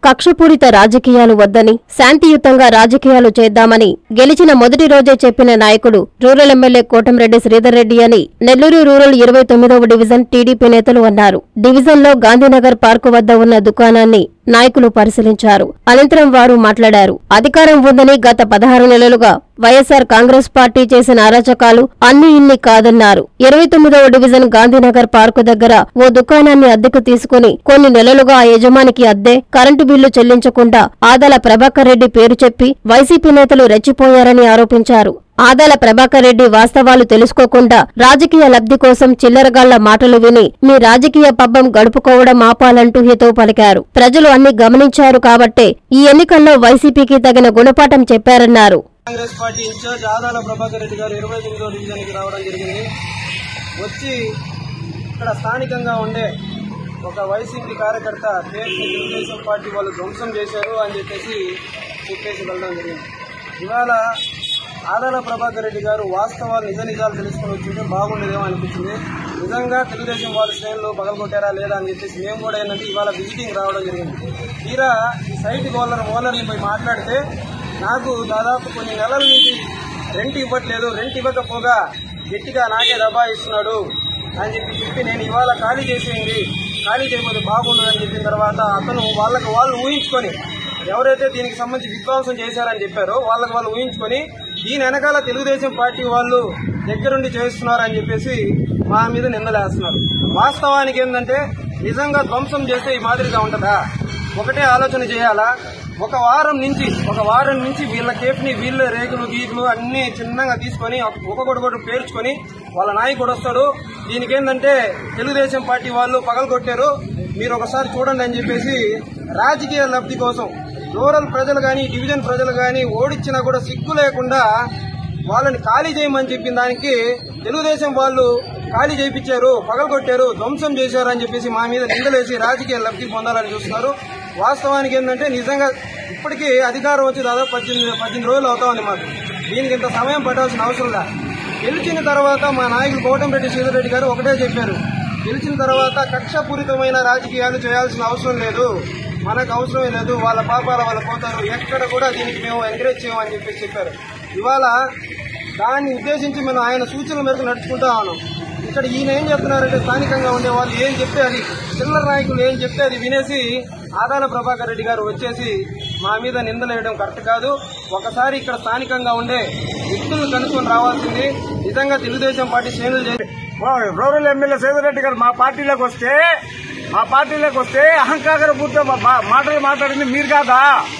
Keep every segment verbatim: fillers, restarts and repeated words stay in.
కక్షపూరిత రాజకీయాలు వద్దని శాంతియుతంగా రాజకీయాలు చేద్దామని గెలిచిన మొదటి రోజే చెప్పిన నాయకుడు రూరల్ ఎమ్మెల్యే కోటంరెడ్డి శ్రీధర్ రెడ్డి అని నెల్లూరు రూరల్ ఇరవై తొమ్మిదవ డివిజన్ టీడీపీ నేతలు అన్నారు. డివిజన్లో గాంధీనగర్ పార్కు వద్ద ఉన్న దుకాణాన్ని నాయకులు పరిశీలించారు. అనంతరం వారు మాట్లాడారు. అధికారం ఉందని గత పదహారు నెలలుగా వైఎస్సార్ కాంగ్రెస్ పార్టీ చేసిన అరాచకాలు అన్ని ఇన్ని కాదన్నారు. ఇరవై తొమ్మిదవ డివిజన్ గాంధీనగర్ పార్కు దగ్గర ఓ దుకాణాన్ని అద్దెకు తీసుకుని కొన్ని నెలలుగా ఆ యజమానికి అద్దె, కరెంటు బిల్లు చెల్లించకుండా ఆదాల ప్రభాకర్ రెడ్డి పేరు చెప్పి వైసీపీ నేతలు రెచ్చిపోయారని ఆరోపించారు. ఆదాల ప్రభాకర్ రెడ్డి వాస్తవాలు తెలుసుకోకుండా రాజకీయ లబ్ధి కోసం చిల్లరగాళ్ల మాటలు విని మీ రాజకీయ పబ్బం గడుపుకోవడం ఆపాలంటూ హితవు పలికారు. ప్రజలు అన్ని గమనించారు కాబట్టే ఈ ఎన్నికల్లో వైసీపీకి తగిన గుణపాఠం చెప్పారన్నారు. కాంగ్రెస్ పార్టీ ఇన్ఛార్జ్ ఆదాల ప్రభాకర్ రెడ్డి గారు ఇరవై తొమ్మిదో డివిజన్కి రావడం జరిగింది. వచ్చి ఇక్కడ స్థానికంగా ఉండే ఒక వైసీపీ కార్యకర్త పేరుని తెలుగుదేశం పార్టీ వాళ్ళు ధ్వంసం చేశారు అని చెప్పేసి చెప్పేసి వెళ్ళడం జరిగింది. ఇవాళ ఆదాల ప్రభాకర్ రెడ్డి గారు వాస్తవాలు నిజ నిజాలు తెలుసుకుని వచ్చింటే బాగుండేదేమో అనిపించింది. నిజంగా తెలుగుదేశం వాళ్ళ శ్రేణులు పగలగొట్టారా లేదా అని చెప్పేసి మేము కూడా ఏంటంటే ఇవాళ విజిటింగ్ రావడం జరిగింది. తీరా ఈ సైట్ ఓనర్ ఓనర్ని పోయి మాట్లాడితే నాకు దాదాపు కొన్ని నెలల నుంచి రెంట్ ఇవ్వట్లేదు, రెంట్ ఇవ్వకపోగా గట్టిగా నాకే దబాయిస్తున్నాడు అని చెప్పి చెప్పి నేను ఇవాళ ఖాళీ చేసేయండి, ఖాళీ చేయకపోతే బాగుండదని చెప్పిన తర్వాత అతను వాళ్ళకి వాళ్ళు ఊహించుకొని ఎవరైతే దీనికి సంబంధించి విధ్వంసం చేశారని చెప్పారో వాళ్ళకి వాళ్ళు ఊహించుకొని దీని వెనకాల తెలుగుదేశం పార్టీ వాళ్ళు దగ్గరుండి చేస్తున్నారని చెప్పేసి మా మీద నిందలేస్తున్నారు. వాస్తవానికి ఏంటంటే నిజంగా ధ్వంసం చేస్తే ఈ మాదిరిగా ఉంటుందా? ఒకటే ఆలోచన చేయాలా? ఒక వారం నుంచి ఒక వారం నుంచి వీళ్ళ కేఫ్ని వీళ్ళ రేకులు గీకులు అన్ని చిన్నగా తీసుకొని ఒక్కొక్కటి పేర్చుకొని వాళ్ళ నాయకుడు వస్తాడు. దీనికి ఏంటంటే తెలుగుదేశం పార్టీ వాళ్ళు పగలగొట్టారు, మీరు ఒకసారి చూడండి అని చెప్పేసి రాజకీయ లబ్ధి కోసం రూరల్ ప్రజలు కానీ డివిజన్ ప్రజలు కానీ ఓడించినా కూడా సిగ్గు లేకుండా వాళ్ళని ఖాళీ చేయమని చెప్పిన దానికి తెలుగుదేశం వాళ్ళు ఖాళీ చేయించారు, పగలగొట్టారు, ధ్వంసం చేశారు అని చెప్పేసి మా మీద నిందలేసి రాజకీయ లబ్ధి పొందాలని చూస్తున్నారు. వాస్తవానికి ఏంటంటే నిజంగా ఇప్పటికీ అధికారం వచ్చి దాదాపు పద్దెనిమిది పద్దెనిమిది రోజులు అవుతా ఉంది. మాకు దీనికి ఇంత సమయం పట్టాల్సిన అవసరం లేదు. గెలిచిన తర్వాత మా నాయకులు కోటంరెడ్డి శ్రీధర్ రెడ్డి గారు ఒకటే చెప్పారు, గెలిచిన తర్వాత కక్షపూరితమైన రాజకీయాలు చేయాల్సిన అవసరం లేదు, మనకు అవసరమే లేదు, వాళ్ళ పాపాల వాళ్ళు పోతారు, ఎక్కడ కూడా దీనికి మేము ఎంకరేజ్ చేయమని చెప్పేసి చెప్పారు. ఇవాళ దాన్ని ఉద్దేశించి మనం ఆయన సూచనల మేరకు నడుచుకుంటా ఉన్నాం. ఇక్కడ ఈయన ఏం చెప్తున్నారంటే స్థానికంగా ఉండే వాళ్ళు ఏం చెప్తే అది, చిల్లర నాయకులు ఏం చెప్తే అది వినేసి ఆదాల ప్రభాకర్ రెడ్డి గారు వచ్చేసి మా మీద నిందలేయడం కరెక్ట్ కాదు. ఒకసారి ఇక్కడ స్థానికంగా ఉండే వ్యక్తులను కనుక్కొని రావాల్సింది. నిజంగా తెలుగుదేశం పార్టీ శ్రేణులు చేసి రూరల్ ఎమ్మెల్యే శ్రీధర్ రెడ్డి గారు మా పార్టీలోకి వస్తే మా పార్టీలోకి వస్తే అహంకార పూర్తి మాటలు మాట్లాడింది మీరు కాదా?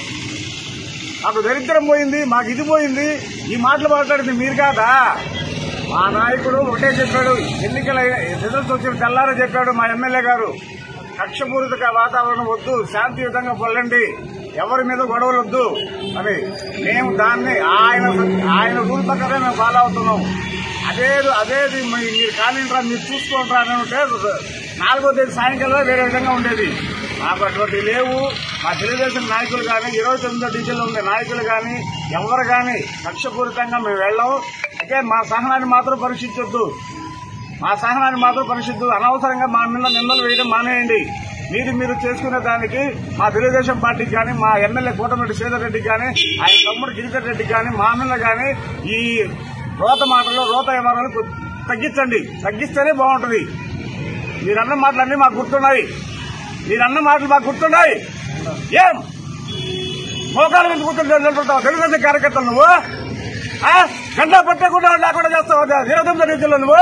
మాకు దరిద్రం పోయింది, మాకు ఇది పోయింది, ఈ మాటలు మాట్లాడింది మీరు కాదా? మా నాయకుడు ఒకటే చెప్పాడు, ఎన్నికల రిజల్ట్స్ వచ్చిన తెల్లారో చెప్పాడు మా ఎమ్మెల్యే గారు, కక్షపూరిత వాతావరణం వద్దు, శాంతియుతంగా పొల్లండి, ఎవరి మీద గొడవలు వద్దు అని. మేము దాన్ని ఆయన ఆయన రూల్ ప్రకారం మేము ఫాలో అవుతున్నాం. అదే అదేది మీరు కానింట్రా మీరు చూసుకుంటారా అని ఉంటే నాలుగో తేదీ సాయంకాలం వేరే విధంగా ఉండేది. మాకు అటువంటి లేవు. మా తెలుగుదేశం నాయకులు కానీ ఇరవై తొమ్మిదో డివిజన్లో ఉండే నాయకులు కానీ ఎవరు కానీ కక్షపూరితంగా మేము వెళ్ళాము. అయితే మా సహనాన్ని మాత్రం పరీక్షించొద్దు, మా సహనాన్ని మాత్రం పరీక్షిద్దు. అనవసరంగా మా మీద నిందలు వేయడం మానేయండి. మీరు మీరు చేసుకునే దానికి మా తెలుగుదేశం పార్టీకి కానీ మా ఎమ్మెల్యే కోటమిరెడ్డి శ్రీధర్ రెడ్డికి కానీ ఆయన తమ్ముడు గిరిధర్ రెడ్డికి కానీ మా మీద కానీ ఈ రోత మాటలు రోత వ్యవహారాలు తగ్గించండి. తగ్గిస్తేనే బాగుంటుంది. మీరన్న మాటలన్నీ మాకు గుర్తున్నాయి, మీరన్న మాటలు మాకు గుర్తున్నాయి. ఏం మోకాలు మీద గుర్తుంటే నిలబడతావు తెలుగుదేశం కార్యకర్తలు నువ్వు? గంట పట్టకుండా లేకుండా చేస్తావు ఇరవై తొమ్మిది డివిజన్లో నువ్వు?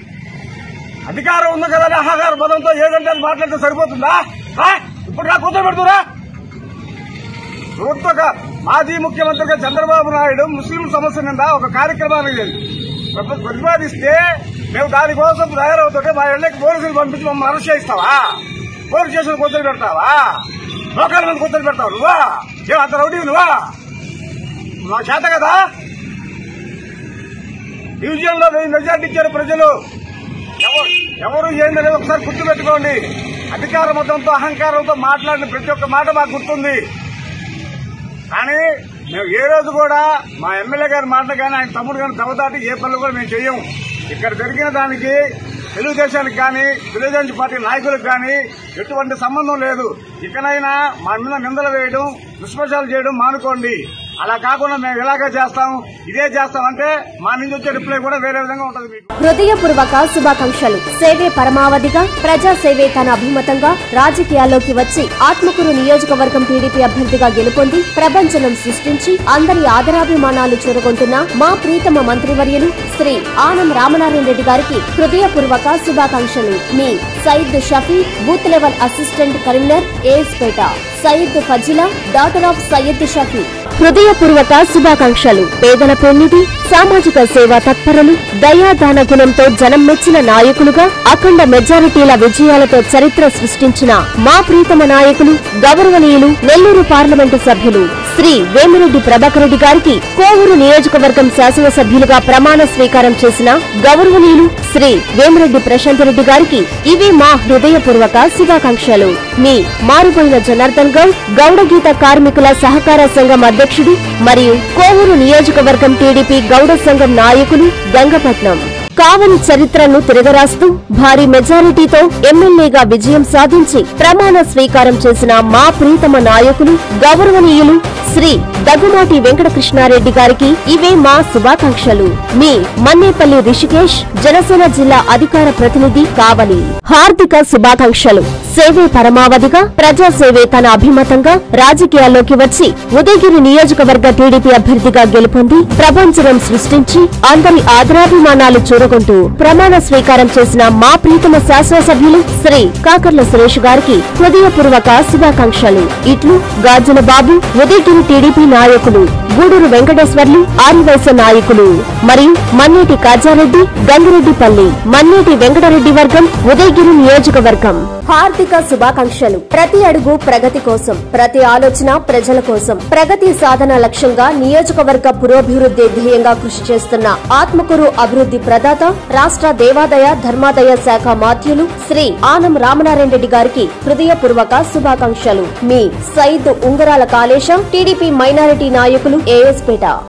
అధికారం ఉంది కదా అహంకార పదంతో ఏదంటే మాట్లాడితే సరిపోతుందా? ఇప్పుడు నా కూతురు పెడుతురా? ప్రభుత్వ మాజీ ముఖ్యమంత్రిగా చంద్రబాబు నాయుడు ముస్లిం సమస్య మీద ఒక కార్యక్రమాన్ని ప్రతిపాదిస్తే మేము దానికోసం తయారవుతుంటే మా ఇళ్లకి పోలీసులు పంపించి మమ్మల్ని అరెస్ట్ చేయిస్తావా? పోలీస్ స్టేషన్ కూతురు పెడతావా? లోకాల మీద కూతురు పెడతావు నువ్వా? ఏం అంత రౌడీ నువ్వా? మా చేత కదా డివిజన్ లో మెజార్టీ ఇచ్చారు ప్రజలు. ఎవరు ఏంటనేది ఒకసారి గుర్తుపెట్టుకోండి. అధికార మతంతో అహంకారంతో మాట్లాడిన ప్రతి ఒక్క మాట మాకు గుర్తుంది. కానీ మేము ఏ రోజు కూడా మా ఎమ్మెల్యే గారి మాట కానీ ఆయన తమ్ముడు కానీ దవదాటి ఏ పనులు కూడా మేము చెయ్యము. ఇక్కడ జరిగిన దానికి తెలుగుదేశానికి కానీ తెలుగుదేశం పార్టీ నాయకులకు కానీ ఎటువంటి సంబంధం లేదు. ఇకనైనా మా మీద నిందలు వేయడం, దుష్ప్రచారాలు చేయడం మానుకోండి. అలా కాకుండా మేము ఇలాగే చేస్తాం, ఇదే చేస్తామంటే మా నుంచి వచ్చే రిప్లై కూడా వేరే విధంగా ఉంటుంది. మీకు హృదయపూర్వక శుభాకాంక్షలు. సేవే పరమావధిగా, ప్రజా సేవే తన అభిమతంగా రాజకీయాల్లోకి వచ్చి ఆత్మకూరు నియోజకవర్గం టీడీపీ అభ్యర్థిగా గెలుపొంది ప్రపంచనం సృష్టించి అందరి ఆదరాభిమానాలు చూరగొంటున్న మా ప్రీతమ మంత్రివర్యులు శ్రీ ఆనం రామనారాయణ రెడ్డి గారికి హృదయపూర్వక శుభాకాంక్షలు. మీ Sayeed Shafi, booth level assistant Karimnagar, ఏఎస్పేట. Sayeed Fazila, daughter of Syed Shafi. హృదయపూర్వక శుభాకాంక్షలు. పేదల పెన్నిధి, సామాజిక సేవా తత్పరులు, దయాదాన గుణంతో జనం మెచ్చిన నాయకులుగా అఖండ మెజారిటీల విజయాలతో చరిత్ర సృష్టించిన మా ప్రీతమ నాయకులు, గౌరవనీయులు నెల్లూరు పార్లమెంటు సభ్యులు శ్రీ వేమిరెడ్డి ప్రభాకర్ రెడ్డి గారికి కోవూరు నియోజకవర్గం శాసనసభ్యులుగా ప్రమాణ స్వీకారం చేసిన గౌరవనీయులు శ్రీ వేమిరెడ్డి ప్రశాంత్ రెడ్డి గారికి ఇవి మా హృదయపూర్వక శుభాకాంక్షలు. మీ మారుపోయిన జనార్దన్ గౌడ్, గౌడగీత కార్మికుల సహకార సంఘం అధ్యక్షుడు మరియు కోవూరు నియోజకవర్గం టీడీపీ గౌడ సంఘం నాయకులు, గంగపట్నం. కావలి చరిత్రను తిరగరాస్తూ భారీ మెజారిటీతో ఎమ్మెల్యేగా విజయం సాధించి ప్రమాణ స్వీకారం చేసిన మా ప్రీతమ నాయకులు, గౌరవనీయులు శ్రీ దగ్గుమాటి వెంకటకృష్ణారెడ్డి గారికి ఇవే మా శుభాకాంక్షలు. మీ మన్నేపల్లి రిషికేష్, జనసేన జిల్లా అధికార ప్రతినిధి, కావలి. హార్దిక శుభాకాంక్షలు. సేవే పరమావధిగా, ప్రజాసేవే తన అభిమతంగా రాజకీయాల్లోకి వచ్చి ఉదయగిరి నియోజకవర్గ టీడీపీ అభ్యర్థిగా గెలుపొంది ప్రపంచనం సృష్టించి అందరి ఆదరాభిమానాలు చూరగొంటూ ప్రమాణ స్వీకారం చేసిన మా ప్రీతమ శాసనసభ్యులు శ్రీ కాకర్ల సురేష్ గారికి హృదయపూర్వక శుభాకాంక్షలు. ఇట్లు గాజుల బాబు, ఉదయగిరి టీడీపీ నాయకులు, గూడూరు వెంకటేశ్వర్లు, ఆరివైస నాయకులు మరియు మన్నేటి కాజారెడ్డి, గంగిరెడ్డిపల్లి, మన్నేటి వెంకటరెడ్డి వర్గం, ఉదయగిరి నియోజకవర్గం. హార్దిక శుభాకాంక్షలు. ప్రతి అడుగు ప్రగతి కోసం, ప్రతి ఆలోచన ప్రజల కోసం, ప్రగతి సాధన లక్ష్యంగా నియోజకవర్గ పురోభివృద్ధి ధ్యేయంగా కృషి చేస్తున్న ఆత్మకూరు అభివృద్ధి ప్రదాత, రాష్ట్ర దేవాదాయ ధర్మాదాయ శాఖ మాధ్యులు శ్రీ ఆనం రామనారాయణ రెడ్డి గారికి హృదయపూర్వక శుభాకాంక్షలు. మీ సయీద్ ఉంగరాల కాళేశం, టీడీపీ మైనారిటీ నాయకులు, ఏఎస్పేట.